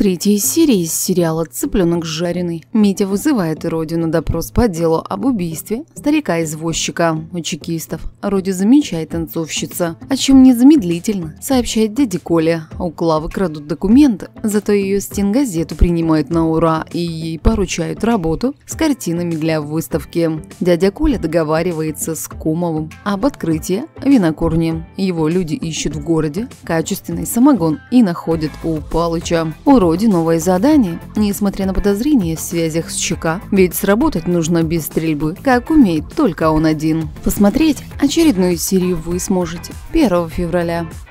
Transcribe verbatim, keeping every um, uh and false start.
третьей серии из сериала «Цыпленок жареный» Митя вызывает Родю на допрос по делу об убийстве старика-извозчика у чекистов. Роди замечает танцовщица, о чем незамедлительно сообщает дяде Коля. У Клавы крадут документы, зато ее стенгазету принимают на ура и ей поручают работу с картинами для выставки. Дядя Коля договаривается с Кумовым об открытии винокурни. Его люди ищут в городе качественный самогон и находят у Палыча. У Роди новое задание, несмотря на подозрения в связях с ЧК, ведь сработать нужно без стрельбы, как умеет только он один. Посмотреть очередную серию вы сможете первого февраля.